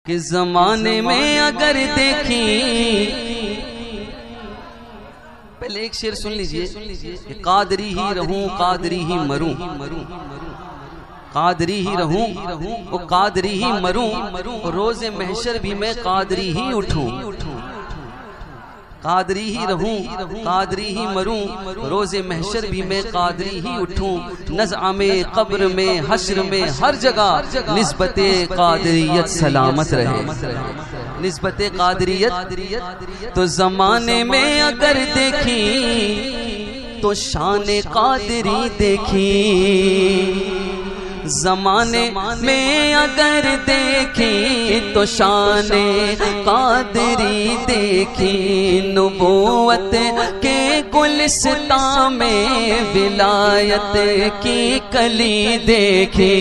کہ زمانے میں اگر دیکھی، پہلے ایک شعر سن لیجئے کہ قادری ہی رہوں قادری ہی مروں، قادری ہی رہوں وہ قادری ہی مروں، روز محشر بھی میں قادری ہی اٹھوں، قادری ہی رہوں قادری ہی مروں، روز محشر بھی میں قادری ہی اٹھوں، نزع میں قبر میں حشر میں ہر جگہ نسبت قادریت سلامت رہے، نسبت قادریت تو زمانے میں اگر دیکھی تو شان قادری دیکھی، زمانے میں اگر دیکھی تو شان قادری دیکھی، نبوت کے گلستان میں ولایت کی کلی دیکھی،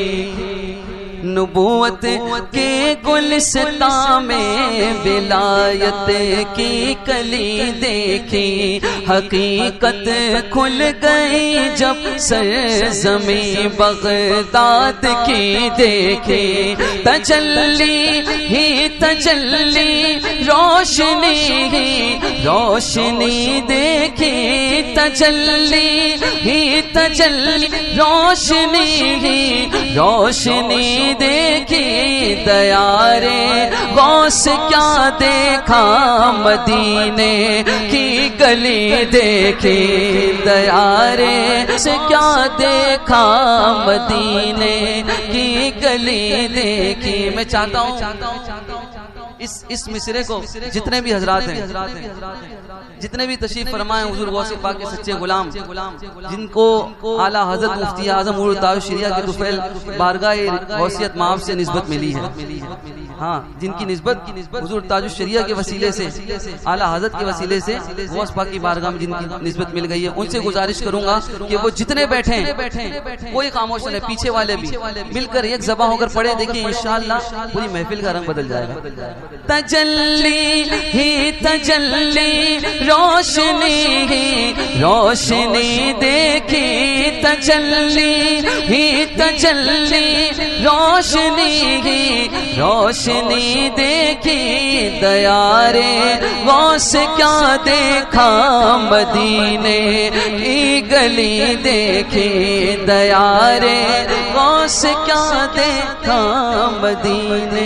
نبوت کے گلستان میں ولایت کی کلی دیکھی، حقیقت کھل گئی جب سرزمین بغداد کی دیکھی، تجلی ہی تجلی روشنی ہی روشنی دیکھی، تجلی ہی تجلی روشنی ہی روشنی دیکھی، دیارے غوث کیا دیکھا مدینے کی گلی دیکھی، دیارے سے کیا دیکھا مدینے کی گلی دیکھی۔ میں چاہتا ہوں اس مصرے کو جتنے بھی حضرات ہیں، جتنے بھی تشریف فرمائے حضور غوث پاک کے سچے غلام، جن کو اعلیٰ حضرت مفتی اعظم عمر تاج الشریعہ کے طفیل بارگاہ غوثیت مآب سے نسبت ملی ہے، ہاں جن کی نسبت حضور تاج الشریعہ کے وسیلے سے، اعلیٰ حضرت کے وسیلے سے غوث پاک کی بارگاہ میں جن کی نسبت مل گئی ہے، ان سے گزارش کروں گا کہ وہ جتنے بیٹھے ہیں کوئی خاموش نہ رہے، پیچھے والے بھی مل کر ایک زباں ہو کر پڑھے، دیکھیں انشاءاللہ پوری محفل کا رنگ بدل جائے گا۔ تجلی ہی تجلی روشنی ہی روشنی دیکھی، تجلی ہی تجلی روشنی ہی روشنی دیکھی، دیارے غوث کیا دیکھا مدینے کی گلی دیکھی، دیارے غوث کیا دیکھا مدینے۔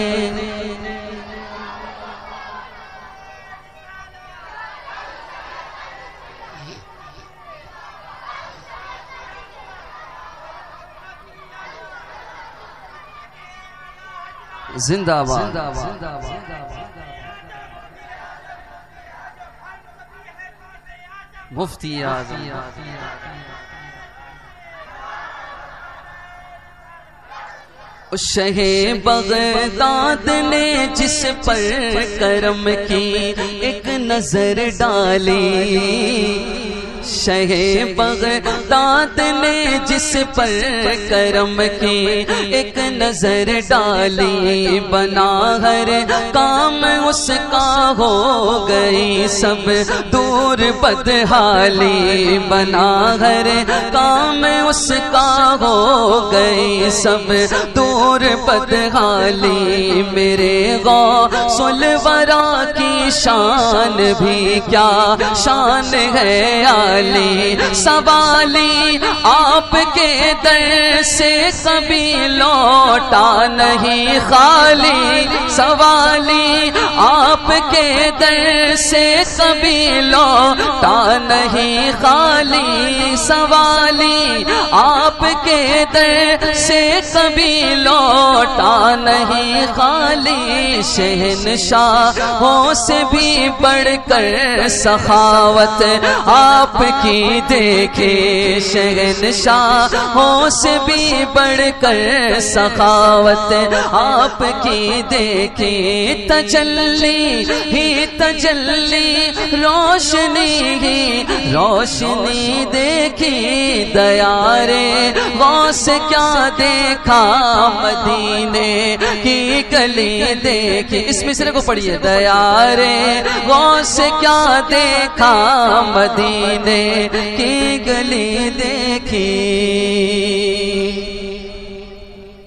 زندہ باد۔ مفتی اعظم۔ شہ بغداد نے جس پر کرم کی ایک نظر ڈالی، شہ بغداد نے جس پر کرم کی ایک نظر ڈالی، بنا ہر کام اس کا ہو گئی سب دور بدحالی، بنا ہر کام اس کا ہو گئی سب دور بدحالی، میرے غوث الورا کی شان بھی کیا شان ہے عالی، سوالی آپ کے در سے کبھی لوٹا نہیں خالی، سوالی آپ کے در سے کبھی لوٹا نہیں خالی، سوالی آپ کے در سے کبھی لوٹا نہیں خالی، شہنشاہوں سے بھی بڑھ کر سخاوت آپ کی دیکھے، شہنشاہوں سے بھی بڑھ کر سخاوت آپ کی دیکھے، تجلی ہی تجلی روشنی ہی روشنی دیکھی، دیارے غوث کیا دیکھا مدینے کی گلی دیکھی۔ اس مصرے کو پڑھیے، دیارے غوث کیا دیکھا مدینے کی گلی دیکھی۔ اب اس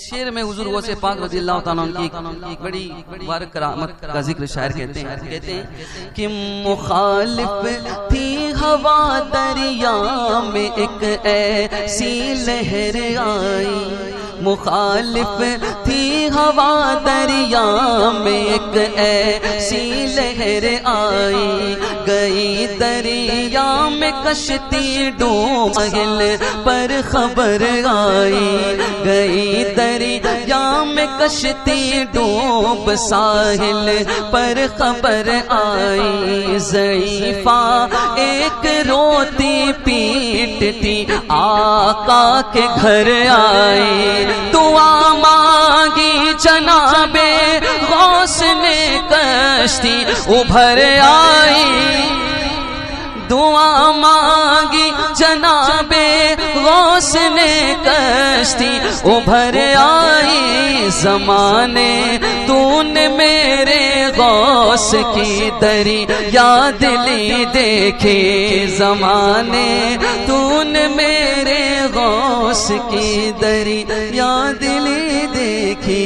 شعر میں حضور غوث پاک رضی اللہ تعالیٰ عنہ کی ایک بڑی مبارک کرامت کا ذکر شاعر کہتے ہیں کہ مخالف تھی ہوا دریا میں ایک ایسی لہر آئی، مخالف تھی ہوا دریا میں ایک ایسی لہر آئی، گئی دریا میں کشتی ڈوب ساحل پر خبر آئی، گئی دریا میں کشتی ڈوب ساحل پر خبر آئی، ضعیفہ ایک روتی پیٹتی آقا کے گھر آئی، دعا مانگی جناب غوث نے کشتی ابھر آئی، دعا مانگی جناب غوث نے کشتی ابھر آئی، زمانے تو نے میرے غوث کی دریا دلی دیکھی، زمانے تو نے میرے غوث کی دریا دلی دیکھی۔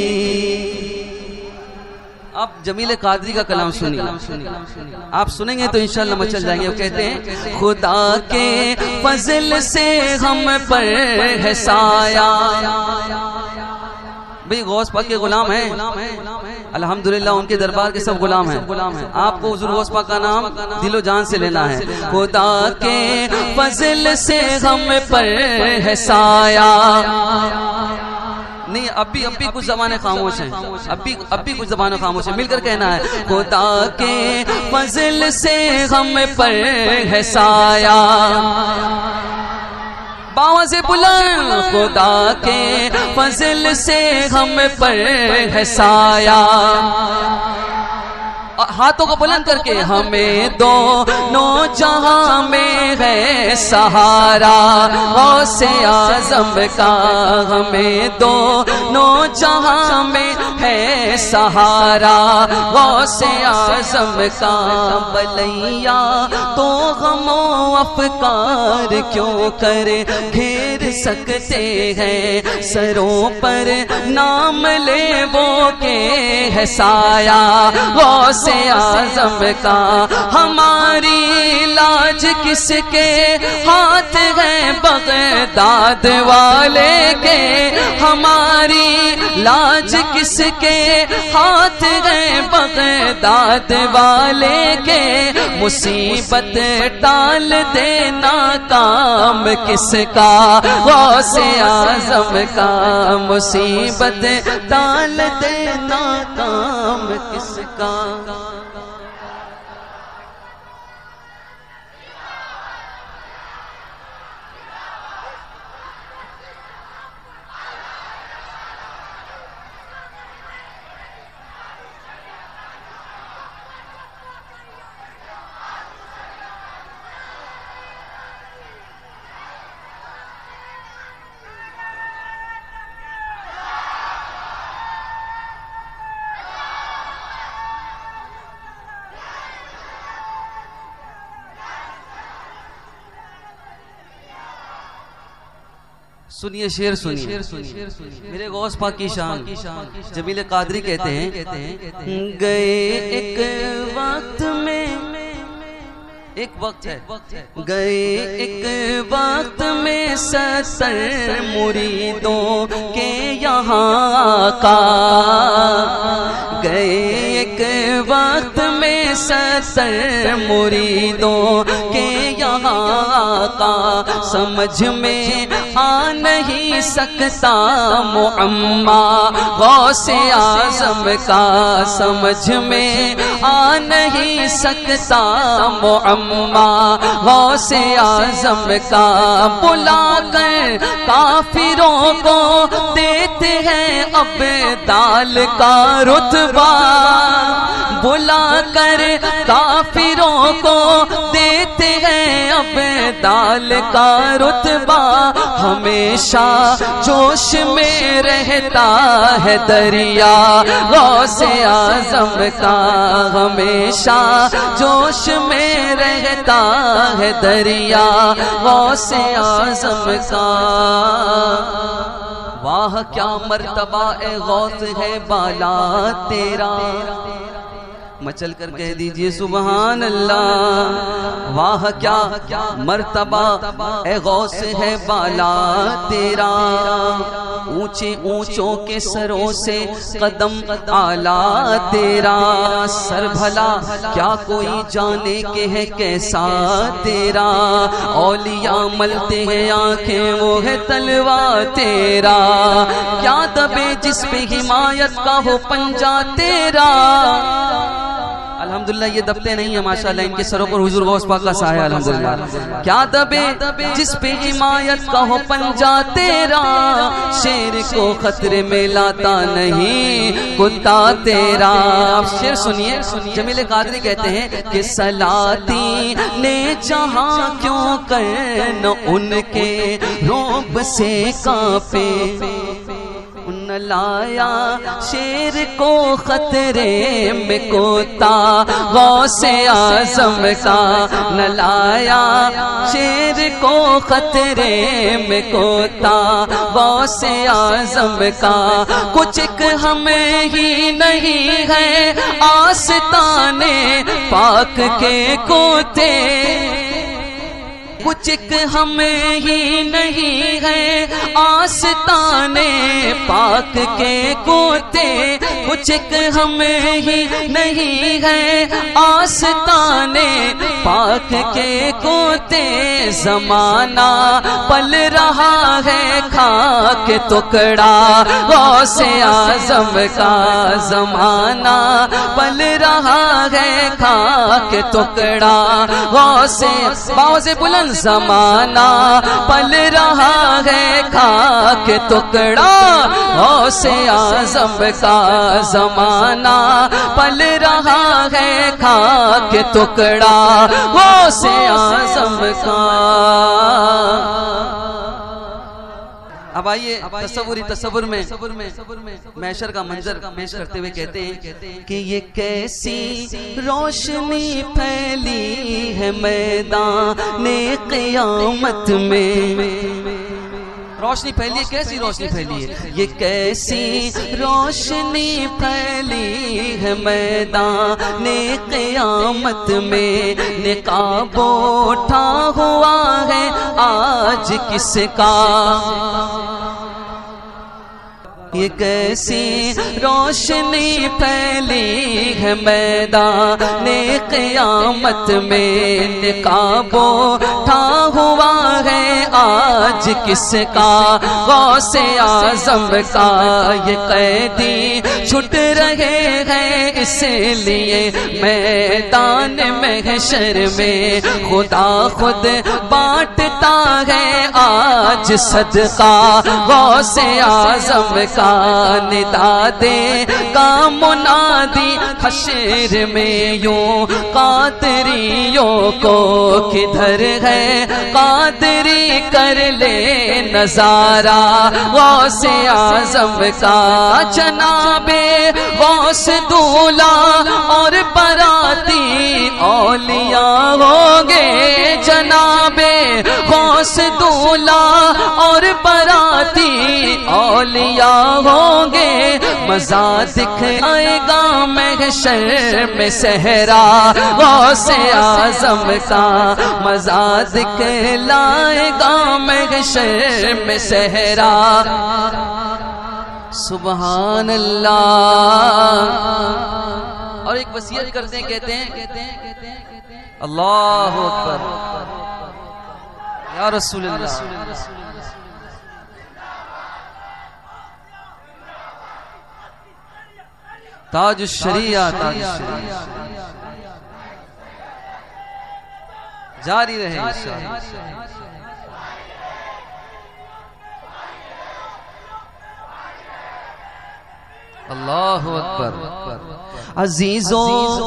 اب جمیل قادری کا کلام سنیے، آپ سنیں گے تو انشاءاللہ مچل جائیں گے۔ وہ کہتے ہیں خدا کے فضل سے ہم پر ہے سایہ، بھئی غوث پاک کے غلام ہیں، الحمدللہ ان کے دربار کے سب غلام ہیں، آپ کو حضور غوث پاک کا نام دل و جان سے لینا ہے۔ خدا کے فضل سے ہم پر ہے سایہ، نہیں اب بھی کچھ زبانیں خاموش ہیں، اب بھی کچھ زبانیں خاموش ہیں، مل کر کہنا ہے خدا کے فضل سے ہم پر ہے سایہ، باواز بلند خدا کے فضل سے ہم پر ہے سایہ، ہاتھوں کو بلند کر کے ہمیں دونوں جہاں میں ہے سہارا غوث اعظم کا، ہمیں دونوں جہاں میں ہے سہارا غوث اعظم کا، بلیا تو غم و افکار کیوں کر گھیر سکتے ہیں، سروں پر نام لے وہ کے ہے سایہ غوث اعظم کا، ہماری لاج کس کے ہاتھ ہے بغداد والے کے، ہماری لاج کس کے ہاتھ ہے بغداد والے کے، مصیبت ٹال دینا کام کس کا غوث اعظم کا، مصیبت ٹال دینا کام کس کا۔ سنیے شعر سنیے، میرے غوث پاک کی شان جمیل قادری کہتے ہیں گئے ایک وقت میں، ایک وقت ہے، گئے ایک وقت میں 70 مریدوں کے یہاں آقا، گئے ایک وقت میں 70 مریدوں کے یہاں آقا، سمجھ میں آ نہیں سکتا معما غوث اعظم کا، سمجھ میں آ نہیں سکتا معما غوث اعظم کا، بلا کر کافروں کو دیتے ہیں ابدال کا رتبہ، بلا کر کافروں کو دیتے ہیں ابدال کا رتبہ، ہمیشہ جوش میں رہتا ہے دریا غوث اعظم کا، ہمیشہ جوش میں رہتا ہے دریا غوث اعظم کا، واہ کیا مرتبہ اے غوث ہے بالا تیرا، مچل کر کہہ دیجئے سبحان اللہ۔ واہ کیا مرتبہ اے غوث ہے بالا تیرا، اونچے اونچوں کے سروں سے قدم اعلیٰ تیرا، سر بھلا کیا کوئی جانے کہ ہے کیسا تیرا، اولیاء ملتے ہیں آنکھیں وہ ہے تلوا تیرا، کیا دبے جس پہ حمایت کا ہو پنجہ تیرا۔ الحمدللہ یہ دبتے نہیں ہیں ماشاءاللہ، ان کے سروں پر حضور غوث پاک کا سایہ الحمدللہ۔ کیا دبے جس پہ حمایت کا ہو پنجہ تیرا، شیر کو خطرے میں لاتا نہیں کتا تیرا۔ اب شیر سنیے، جمیل قادری کہتے ہیں کہ سلاطین نے جہاں کیوں کر نہ ان کے رعب سے کانپے، نہ لایا شیر کو خطرے میں کوتا غوث اعظم کا، نہ لایا شیر کو خطرے میں کوتا غوث اعظم کا، کچھ ایک ہمیں ہی نہیں ہے آستانے پاک کے کوتے، کچھ ایک ہمیں ہی نہیں ہے آستانے پاک کے کوتے، کچھ ایک ہمیں ہی نہیں ہے آستانے پاک کے کوتے، زمانہ پل رہا ہے کھا کے ٹکڑا غوث اعظم کا، زمانہ پل رہا ہے کھا کے ٹکڑا غوث، باؤ سے بلند زمانہ پل رہا ہے کھا کے ٹکڑا غوث اعظم کا، زمانہ پل رہا ہے کھا کے ٹکڑا غوث اعظم کا۔ اب آئیے تصور میں محشر کا منظر پیش کرتے ہوئے کہتے ہیں کہ یہ کیسی روشنی پھیلی ہے میدان قیامت میں، روشنی پھیلی ہے، کیسی روشنی پھیلی ہے، یہ کیسی روشنی پھیلی ہے میدان قیامت میں، نقاب اٹھا ہوا ہے آج کس کا، یہ کیسی روشنی پھیلی ہے میدان قیامت میں، نقاب اٹھا ہوا ہے آج کس کا، غوث اعظم کا، یہ قیدی چھٹ رہے ہیں اس لیے میدان محشر میں، خدا خود بانٹتا ہے آج صدقہ غوث اعظم کا، ندا دے گا منادی حشر میں یوں قادریوں کو، کدھر ہے قادری کر لے نظارہ غوث اعظم کا، جناب غوث دولا اور براتی اولیاء ہوں گے، جناب غوث دولا اور براتی اولیاء ہوں گے، مزہ دکھ آئے گا محشر میں صحرا غوث اعظم کا، مزہ دکھ لائے گا محشر میں صحرا، سبحان اللہ۔ اور ایک وصیت کرتے ہیں، کہتے ہیں اللہ اکبر یا رسول اللہ، تاج الشریعہ، تاج الشریعہ جاری رہے انشاءاللہ۔ اللہ اکبر۔ عزیزوں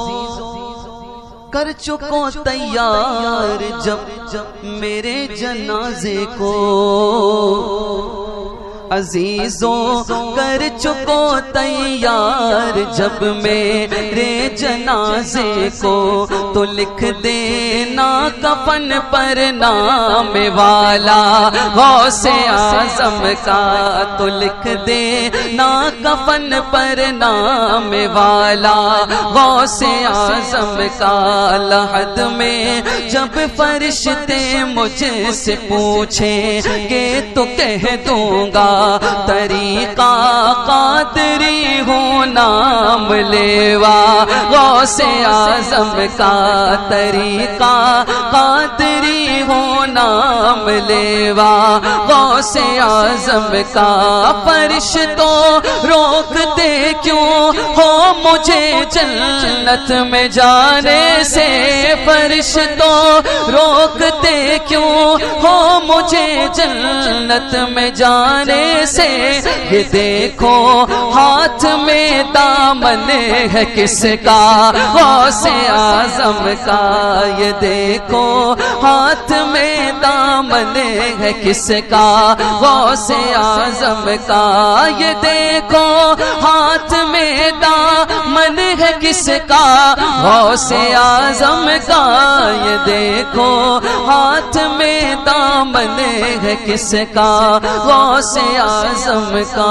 کر چکو تیار جب میرے جنازے کو، عزیزوں کر چکو تیار جب میرے جنازے کو، تو لکھ دینا کفن پر نام والا غوث اعظم کا، تو لکھ دینا کفن پر نام والا غوث اعظم کا۔ لحد میں جب فرشتے مجھ سے پوچھیں گے تو کہہ دوں گا طریقہ قادری ہوں نام لیوا غوث اعظم کا، طریقہ قادری ہوں نام لیوا غوث اعظم کا۔ فرشتوں روکتے کیوں ہو مجھے جنت میں جانے سے، فرشتوں روکتے کیوں ہو مجھے جنت میں جانے سے، یہ دیکھو ہاتھ میں دامن ہے کس کا غوث اعظم کا، یہ دیکھو ہاتھ میں دامن ہے کس کا غوث اعظم کا، یہ دیکھو ہاتھ میں دامن ہے کس کا غوث اعظم کا، یہ دیکھو ہاتھ میں دامن ہے کس کا غوث اعظم کا۔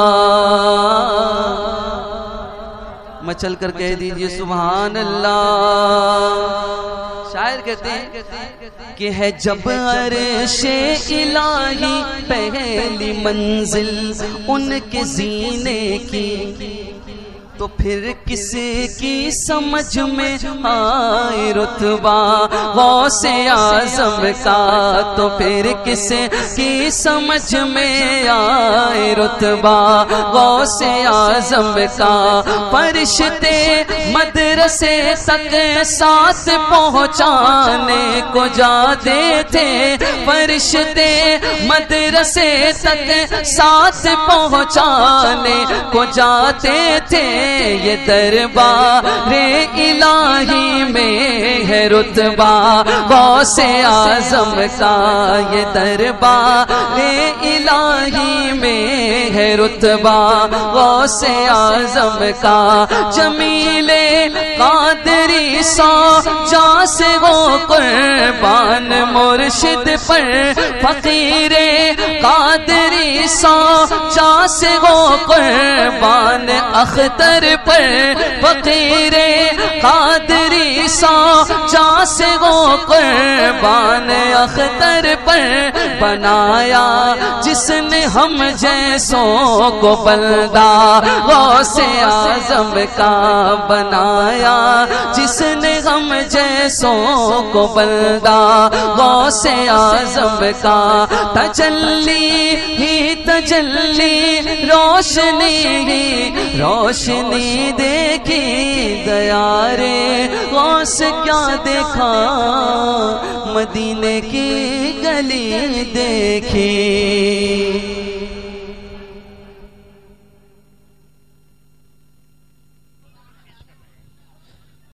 مچل کر کہہ دیجئے سبحان اللہ۔ شاعر کہتے ہیں کہ ہے جب عرش الہی پہلی منزل ان کے زینے کی، تو پھر کسی کی سمجھ میں آئے رتبہ غوث اعظم کا، تو پھر کسی کی سمجھ میں آئے رتبہ غوث اعظم کا۔ فرشتے مدرسے تک ساتھ پہنچانے کو جاتے تھے، فرشتے مدرسے تک ساتھ پہنچانے کو جاتے تھے، یہ دربار الہی میں ہے رتبہ غوث اعظم کا، یہ دربار الہی میں ہے رتبہ غوث اعظم کا۔ جمیل قادری سو جا سے وہ قربان مرشد پر، فقیر قادری سو جا سے وہ قربان اختر پر، فقیر قادری سو جا سے وہ قربان اختر پر، بنایا جس نے ہم جیسوں کو بندہ غوث اعظم کا، بنایا جس نے ہم جیسوں کو بندہ غوث اعظم کا۔ تجلی ہی تجلی روشنی ہی روشنی دیکھی، دیار غوث کیا دیکھا مدینے کی گلی دیکھی۔